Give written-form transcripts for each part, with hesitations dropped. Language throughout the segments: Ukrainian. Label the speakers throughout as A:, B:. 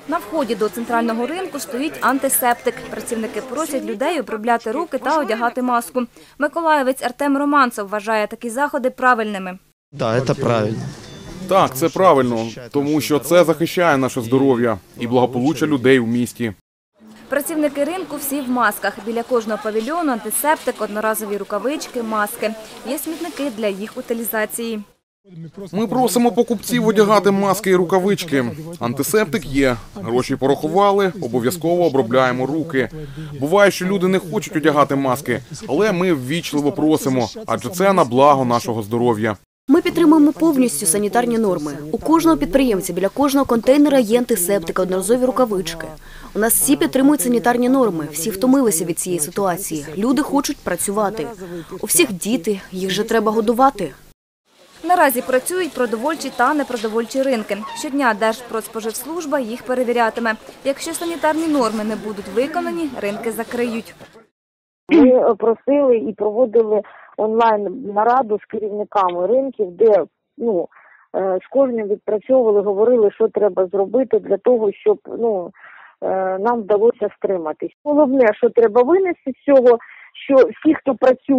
A: На вході до центрального ринку стоїть антисептик. Працівники просять людей обробляти руки та одягати маску. Миколаївець Артем Романцов вважає такі заходи правильними.
B: Так, це правильно.
C: Так, це правильно, тому що це захищає наше здоров'я і благополуччя людей у місті.
A: Працівники ринку всі в масках. Біля кожного павільйону антисептик, одноразові рукавички, маски. Є смітники для їх утилізації.
C: Ми просимо покупців одягати маски і рукавички. Антисептик є. Гроші порахували, обов'язково обробляємо руки. Буває, що люди не хочуть одягати маски, але ми ввічливо просимо, адже це на благо нашого здоров'я.
D: Ми підтримуємо повністю санітарні норми. У кожного підприємця біля кожного контейнера є антисептик, одноразові рукавички. У нас всі підтримують санітарні норми, всі втомилися від цієї ситуації. Люди хочуть працювати. У всіх діти, їх же треба годувати.
A: Наразі працюють продовольчі та непродовольчі ринки. Щодня Держпродспоживслужба їх перевірятиме. Якщо санітарні норми не будуть виконані, ринки закриють.
E: Ми просили і проводили онлайн-нараду з керівниками ринків, де з кожним відпрацьовували, говорили, що треба зробити для того, щоб нам вдалося стриматись. Головне, що треба винести з цього, що всі, хто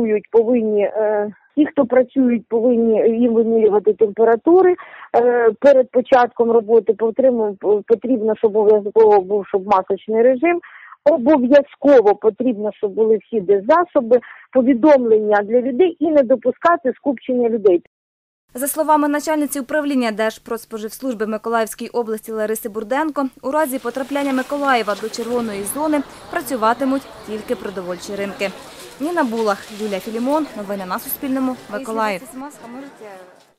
E: працюють, повинні їм вимірювати температури. Перед початком роботи потрібно, щоб обов'язково був масочний режим. Обов'язково потрібно, щоб були всі деззасоби, повідомлення для людей і не допускати скупчення людей.
A: За словами начальниці управління Держпродспоживслужби Миколаївської області Лариси Бурденко, у разі потрапляння Миколаєва до червоної зони працюватимуть тільки продовольчі ринки. Ніна Булах, Юлія Філімон. Новини на Суспільному. Миколаїв.